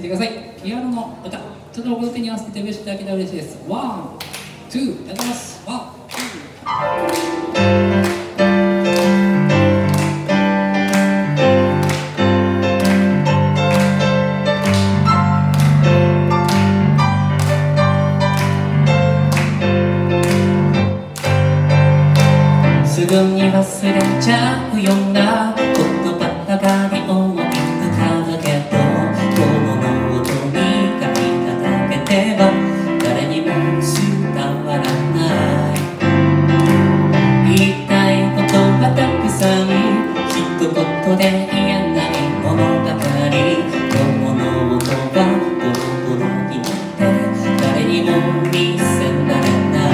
てください。ピアノの歌、ちょっとこの手に合わせて手拍子いただけたら嬉しいです。ワン、ツー、やってます。ワン、ツー。すぐに忘れちゃうような言葉ばかり思い浮かぶけど、この音に書いただけでは誰にも伝わらない。言いたいことはたくさん、一言で言えないものばかり。この音はボロボロになって誰にも見せられない。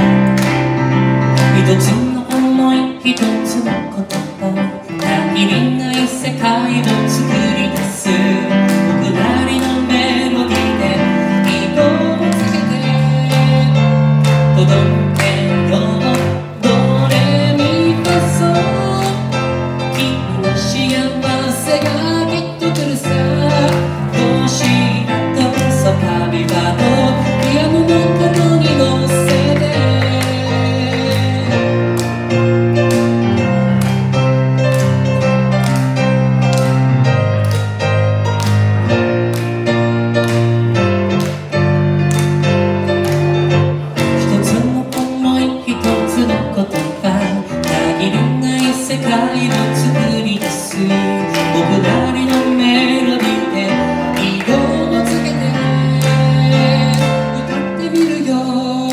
一つの一つの言葉、限りない世界を作り出す僕なりのメロディーで色をつけて届けよう。ドレミファソ、君の幸せがきっと来るさ。どうしたとソファビバとピアノの音に乗せて世界を作り出す僕なりのメロディーで色をつけて歌ってみるよ。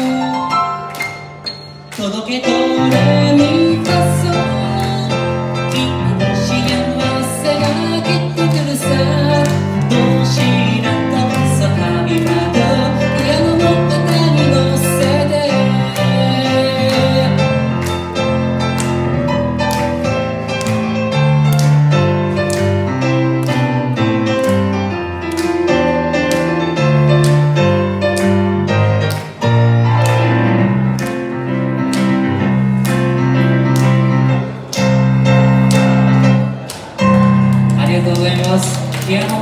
届けドレミファソ、君の幸せがきっと来るさ。どうしたとソファビバとピアノの歌に乗せてありがとうございます。ピアノ